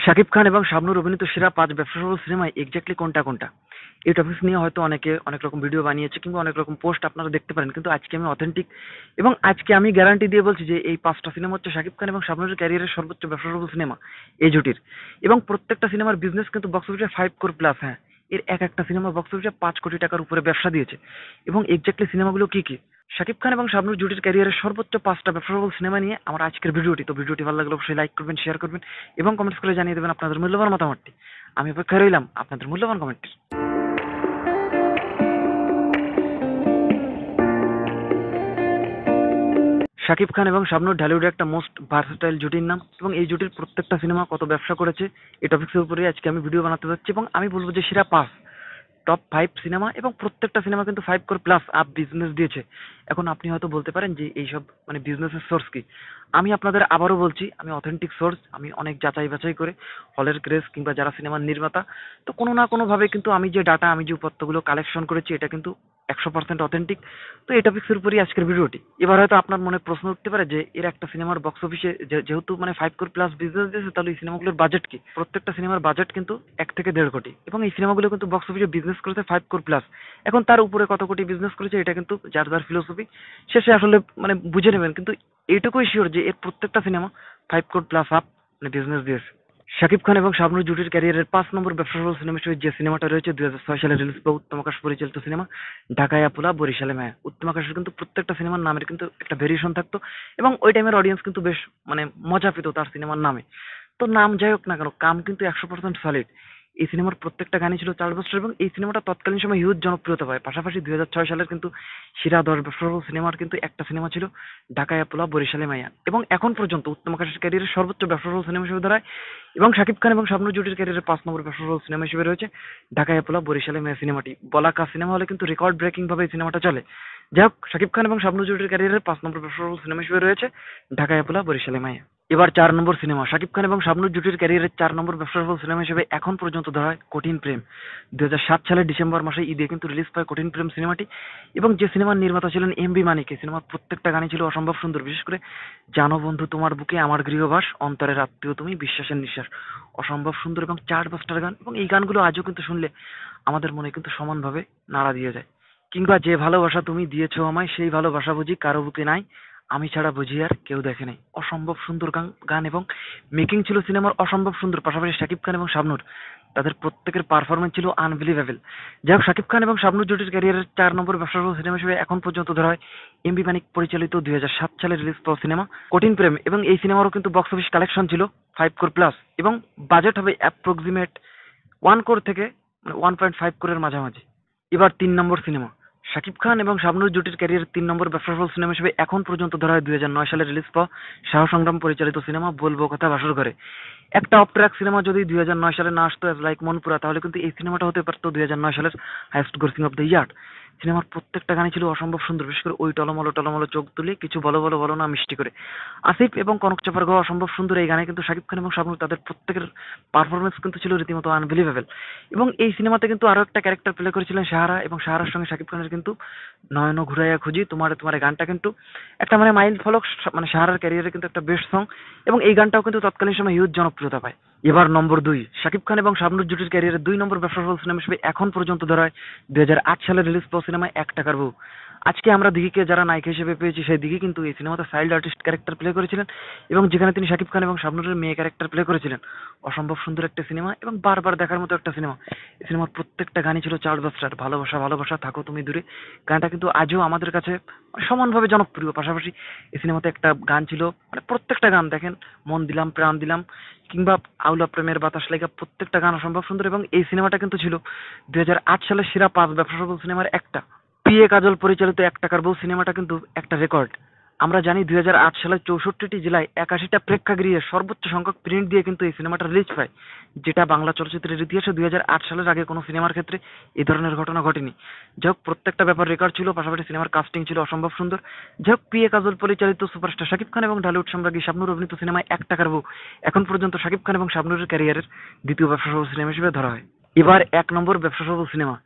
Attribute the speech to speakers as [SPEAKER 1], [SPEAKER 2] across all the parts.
[SPEAKER 1] শাকিব খান এবং শাবনূর অভিনীত সেরা ৫ ব্যবসাসফল সিনেমায় এক্স্যাক্টলি কোনটা কোনটা? এই টপিকস নিয়ে হয়তো অনেকে অনেক রকম ভিডিও বানিয়েছে কিংবা অনেক রকম পোস্ট আপনারা দেখতে পারেন, কিন্তু আজকে আমি অথেন্টিক এবং আজকে আমি গ্যারান্টি দিয়ে বলছি যে এই ৫টা সিনেমা হচ্ছে শাকিব খান এবং শাবনূরের ক্যারিয়ারের সর্বোচ্চ ব্যবসাসফল সিনেমা এই জুটির। এবং প্রত্যেকটা সিনেমার বিজনেস কিন্তু বক্স অফিসে ৫ কোর প্লাস। হ্যাঁ, এর এক একটা সিনেমা বক্স অফিসে ৫ কোটি টাকার উপরে ব্যবসা দিয়েছে। এবং এক্স্যাক্টলি সিনেমাগুলো কি কি? শাকিব খান এবং শাবনূর জুটির ক্যারিয়ারের সর্বোচ্চ ৫টা ব্যবসাসফল সিনেমা নিয়ে আমার আজকের ভিডিওটি। তো ভিডিওটি ভালো লাগলে অবশ্যই লাইক করবেন, শেয়ার করবেন এবং কমেন্টস করে জানিয়ে দেবেন আপনাদের মূল্যবান মতামতটি। আমি অপেক্ষায় রইলাম আপনাদের মূল্যবান কমেন্টের। শাকিব খান এবং শাবনূর ঢালিউডের একটা মোস্ট ভার্সেটাইল জুটির নাম, এবং এই জুটির প্রত্যেকটা সিনেমা কত ব্যবসা করেছে এই টপিক্সের উপরে আজকে আমি ভিডিও বানাতে যাচ্ছি। এবং আমি বলবো যে সেরা ৫ টপ 5 সিনেমা, এবং প্রত্যেকটা সিনেমা কিন্তু 5 কোর প্লাস আপ বিজনেস দিয়েছে। এখন আপনি হয়তো বলতে পারেন যে এইসব মানে বিজনেসের সোর্স কি? আমি আপনাদের আবারও বলছি, আমি অথেন্টিক সোর্স, আমি অনেক যাচাই বাছাই করে হলের ক্রেজ কিংবা যারা সিনেমার নির্মাতা, তো কোনো না কোনোভাবে কিন্তু আমি যে ডাটা, আমি যে উপাত্তগুলো কালেকশন করেছি এটা কিন্তু 100% অথেন্টিক। তো এই টপিক্সের উপরই আজকের ভিডিওটি। এবার হয়তো আপনার মনে প্রশ্ন উঠতে পারে যে এর একটা সিনেমার বক্স অফিসে যেহেতু মানে 5 কোর প্লাস বিজনেস দিয়েছে, তাহলে এই সিনেমাগুলোর বাজেট কি? প্রত্যেকটা সিনেমার বাজেট কিন্তু 1 থেকে 1.5 কোটি, এবং এই সিনেমাগুলো কিন্তু বক্স অফিসে বিজনেস করেছে 5 কোর প্লাস। এখন তার উপরে কত কোটি বিজনেস করেছে এটা কিন্তু যার যার ফিলোসফি, শেষে আসলে মানে বুঝে নেবেন। কিন্তু এইটুকুই শিওর যে এর প্রত্যেকটা সিনেমা 5 কোর প্লাস আপ মানে বিজনেস দিয়েছে। শাকিব খান এবং শাবনূর জুটির ক্যারিয়ারের ৫ নম্বর ব্যবসাসফল সিনেমা হিসেবে যে সিনেমাটা রয়েছে ২০০৬ সালে রিলিজ পাওয়া উত্তম আকাশ পরিচালিত সিনেমা ঢাকায় আপুলা বরিশালে মায়া। উত্তম আকাশের কিন্তু প্রত্যেকটা সিনেমার নামের কিন্তু একটা ভেরিয়েশন থাকতো, এবং ওই টাইমের অডিয়েন্স কিন্তু বেশ মানে মজা পেত তার সিনেমার নামে। তো নাম যাই হোক না কেন, কাম কিন্তু ১০০% সলিড। এই সিনেমার প্রত্যেকটা গানই ছিল চার্টবাস্টার, এবং এই সিনেমাটা তৎকালীন সময় হিউজ জনপ্রিয়তা পায়। পাশাপাশি ২০০৬ সালের কিন্তু সেরা ১০ ব্যবসাসফল সিনেমার কিন্তু একটা সিনেমা ছিল ঢাকায় আপুলা বরিশালে মাইয়া, এবং এখন পর্যন্ত উত্তম আকাশের ক্যারিয়ারের সর্বোচ্চ ব্যবসাসফল সিনেমা হিসেবে দাঁড়ায়। এবং শাকিব খান এবং শাবনূর জুটির ক্যারিয়ারের ৫ নম্বর ব্যবসাসফল সিনেমা হিসেবে রয়েছে ঢাকায় আপুলা বরিশালে মাইয়া সিনেমাটি। বলাকা সিনেমা হলে কিন্তু রেকর্ড ব্রেকিং ভাবে এই সিনেমাটা চলে। যাই হোক, শাকিব খান এবং শাবনূর জুটির ক্যারিয়ারের ৫ নম্বর ব্যবসাসফল সিনেমা হিসেবে রয়েছে ঢাকায় আপুলা বরিশালে মাইয়া। এবার ৪ নম্বর সিনেমা, শাকিব খান এবং শাবনূর জুটির ক্যারিয়ারের ৪ নম্বর ব্যবসাসফল সিনেমা হিসেবে এখন পর্যন্ত ধরা হয় কঠিন প্রেম। ২০০৭ সালের ডিসেম্বর মাসে ঈদে কিন্তু রিলিজ পায় কঠিন প্রেম সিনেমাটি, এবং যে সিনেমার নির্মাতা ছিলেন এমবি মানিক। এই সিনেমার প্রত্যেকটা গানই ছিল অসম্ভব সুন্দর, বিশেষ করে জানো বন্ধু তোমার বুকে আমার গৃহবাস, অন্তরের আত্মীয় তুমি, বিশ্বাসের নিঃশ্বাস। অসম্ভব সুন্দর এবং চার্টবাস্টার গান, এবং এই গানগুলো আজও কিন্তু শুনলে আমাদের মনে কিন্তু সমানভাবে নাড়া দিয়ে যায়। কিংবা যে ভালোবাসা তুমি দিয়েছো আমায়, সেই ভালোবাসা বুঝি কারো বুকে নাই, আমি ছাড়া বুঝি আর কেউ দেখে নাই। অসম্ভব সুন্দর গান এবং মেকিং ছিল সিনেমার অসম্ভব সুন্দর। পাশাপাশি শাকিব খান এবং শাবনূর, তাদের প্রত্যেকের পারফরমেন্স ছিল আনবিলিভেবল। যাই হোক, শাকিব খান এবং শাবনূর জুটির ক্যারিয়ারের ৪ নম্বর ব্যবসাসফল সিনেমা হিসেবে এখন পর্যন্ত ধরা হয় এমবি মানিক পরিচালিত ২০০৭ সালে রিলিজ পাওয়া সিনেমা কঠিন প্রেম, এবং এই সিনেমারও কিন্তু বক্স অফিস কালেকশন ছিল 5 কোর প্লাস, এবং বাজেট হবে অ্যাপ্রক্সিমেট 1 কোর থেকে মানে 1.5 কোরের মাঝামাঝি। এবার ৩ নম্বর সিনেমা, শাকিব খান এবং শাবনূর জুটির ক্যারিয়ারের ৩ নম্বর ব্যবসাসফল সিনেমা হিসেবে এখন পর্যন্ত ধরা হয় ২০০৯ সালে রিলিজ পাওয়া সাহস সংগ্রাম পরিচালিত সিনেমা বলবো কথা বাসর ঘরে। একটা অফ ট্র্যাক সিনেমা যদি ২০০৯ সালে না আসতো অ্যাজ লাইক মনপুরা, তাহলে কিন্তু এই সিনেমাটা হতে পারতো ২০০৯ সালের highest grossing of the year. সিনেমার প্রত্যেকটা গানই ছিল অসম্ভব সুন্দর, বিশেষ করে ওই টলমলো টলমলো চোখ তুলে কিছু বলো বলো বলো না মিষ্টি করে। আসিফ এবং কনক চাপার গাওয়া অসম্ভব সুন্দর এই গানে কিন্তু শাকিব খান এবং শাবনূর তাদের প্রত্যেকের পারফরমেন্স কিন্তু ছিল রীতিমতো আনবিলিভেবল। এবং এই সিনেমাতে কিন্তু আরো একটা ক্যারেক্টার প্লে করেছিলেন সাহারা, এবং সাহারার সঙ্গে শাকিব খানের কিন্তু নয়ন ঘুরাইয়া খুঁজি তোমার তোমার গানটা কিন্তু একটা মানে মাইল ফলক, মানে সাহারার ক্যারিয়ারে কিন্তু একটা বেস্ট সং, এবং এই গানটাও কিন্তু তৎকালীন সময় হিউজ জনপ্রিয়তা পায়। এবার নম্বর ২, শাকিব খান এবং শাবনূর জুটির ক্যারিয়ারের ২ নম্বর ব্যবসাসফল সিনেমা হিসেবে এখন পর্যন্ত ধরা হয় ২০০৮ সালে রিলিজ পাওয়া সিনেমা ১ টাকার বউ। আজকে আমরা দিঘিকে যারা নায়িকা হিসেবে পেয়েছি, সেই দিঘি কিন্তু এই সিনেমাতে চাইল্ড আর্টিস্ট ক্যারেক্টার প্লে করেছিলেন, এবং যেখানে তিনি শাকিব খান এবং শাবনূরের মেয়ে ক্যারেক্টার প্লে করেছিলেন। অসম্ভব সুন্দর একটা সিনেমা এবং বারবার দেখার মতো একটা সিনেমা। এই সিনেমার প্রত্যেকটা গানই ছিল চার্টবাস্টার। ভালোবাসা ভালোবাসা থাকো তুমি দূরে গানটা কিন্তু আজও আমাদের কাছে সমানভাবে জনপ্রিয়। পাশাপাশি এই সিনেমাতে একটা গান ছিল, মানে প্রত্যেকটা গান দেখেন, মন দিলাম প্রাণ দিলাম কিংবা আউলা প্রেমের বাতাস লেগা, প্রত্যেকটা গান অসম্ভব সুন্দর। এবং এই সিনেমাটা কিন্তু ছিল ২০০৮ সালের সেরা ৫ ব্যবসাসফল সিনেমার একটা। পিএ কাজল পরিচালিত ১ টাকার বউ সিনেমাটা কিন্তু একটা রেকর্ড। আমরা জানি ২০০৮ সালে ৬৪টি জেলায় ৮১টা প্রেক্ষাগৃহে সর্বোচ্চ সংখ্যক প্রিন্ট দিয়ে কিন্তু এই সিনেমাটা রিলিজ পায়, যেটা বাংলা চলচ্চিত্রের ইতিহাসে ২০০৮ সালের আগে কোনো সিনেমার ক্ষেত্রে এই ধরনের ঘটনা ঘটেনি। যাই হোক, প্রত্যেকটা ব্যাপার রেকর্ড ছিল। পাশাপাশি সিনেমার কাস্টিং ছিল অসম্ভব সুন্দর। যাই হোক, পিএ কাজল পরিচালিত সুপারস্টার শাকিব খান এবং ঢালিউড সম্রাজ্ঞী শাবনূর অভিনীত সিনেমায় ১ টাকার বউ এখন পর্যন্ত শাকিব খান এবং শাবনূরের ক্যারিয়ারের দ্বিতীয় ব্যবসাসফল সিনেমা হিসেবে ধরা হয়। এবার ১ নম্বর ব্যবসাসফল সিনেমা,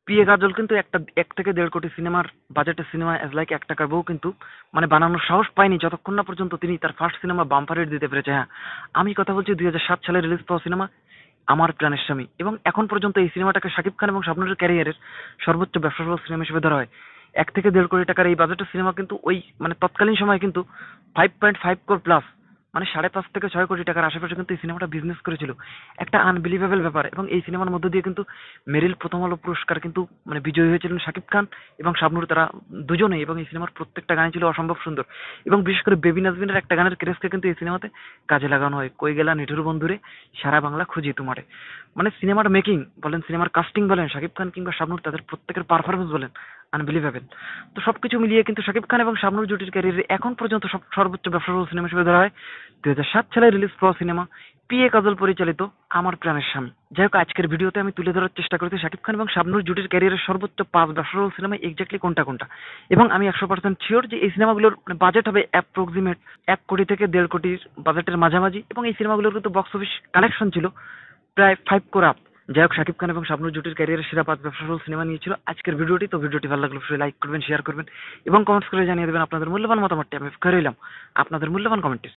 [SPEAKER 1] পিএ কাজল কিন্তু একটা 1 থেকে 1.5 কোটি সিনেমার বাজেটের সিনেমা এজ লাইক এক টাকার বউ কিন্তু মানে বানানোর সাহস পায়নি যতক্ষণ না পর্যন্ত তিনি তার ফার্স্ট সিনেমা বাম্পার হিট দিতে পেরেছে। হ্যাঁ, আমি কথা বলছি 2007 সালে রিলিজ পাওয়া সিনেমা আমার প্রাণের স্বামী, এবং এখন পর্যন্ত এই সিনেমাটাকে শাকিব খান এবং শাবনুরের ক্যারিয়ারের সর্বোচ্চ ব্যবসাসফল সিনেমা হিসেবে ধরা হয়। 1 থেকে 1.5 কোটি টাকার এই বাজেটের সিনেমা কিন্তু ওই মানে তৎকালীন সময় কিন্তু 5.5 কোটি প্লাস, মানে 5.5 থেকে 6 কোটি টাকার আশেপাশে কিন্তু এই সিনেমাটা বিজনেস করেছিল। একটা আনবিলিভেবল ব্যাপার। এবং এই সিনেমার মধ্য দিয়ে কিন্তু মেরিল প্রথম আলো পুরস্কার কিন্তু মানে বিজয়ী হয়েছিলেন শাকিব খান এবং শাবনুর, তারা দুজনেই। এবং এই সিনেমার প্রত্যেকটা গানই ছিল অসম্ভব সুন্দর, এবং বিশেষ করে বেবি নাজমিনের একটা গানের ক্রেজকে কিন্তু এই সিনেমাতে কাজে লাগানো হয়, কই গেলা নিঠুর বন্ধুরে সারা বাংলা খুঁজি তোমারে। মানে সিনেমার মেকিং বলেন, সিনেমার কাস্টিং বলেন, শাকিব খান কিংবা শাবনুর তাদের প্রত্যেকের পারফরমেন্স বলেন, আনবিলিভেবল। তো সবকিছু মিলিয়ে কিন্তু শাকিব খান এবং শাবনুর জুটির ক্যারিয়ারে এখন পর্যন্ত সর্বোচ্চ ব্যবসাসফল সিনেমা হিসেবে ধরা হয় 2007 সালে রিলিজ পাওয়া সিনেমা পিএ কাজল পরিচালিত আমার প্রাণের স্বামী। যাই হোক, আজকের ভিডিওতে আমি তুলে ধরার চেষ্টা করেছি শাকিব খান এবং শাবনুর জুটির ক্যারিয়ারের সর্বোচ্চ 5 ব্যবসাসফল সিনেমা এক্স্যাক্টলি কোনটা কোনটা। এবং আমি 100% শিওর যে এই সিনেমাগুলোর মানে বাজেট হবে অ্যাপ্রক্সিমেট 1 কোটি থেকে 1.5 কোটির বাজেটের মাঝামাঝি, এবং এই সিনেমাগুলোর কিন্তু বক্স অফিস কালেকশন ছিল প্রায় 5 কোটি আপ। যাই হোক, শাকিব খান এবং শাবনুর জুটির ক্যারিয়ারের সেরা 5 ব্যবসাসফল সিনেমা নিয়েছিল আজকের ভিডিওটি। তো ভিডিওটি ভালো লাগলে অবশ্যই লাইক করবেন, শেয়ার করবেন এবং কমেন্টস করে জানিয়ে দেবেন আপনাদের মূল্যবান মতামতটি। আমি করে রইলাম আপনাদের মূল্যবান কমেন্টে।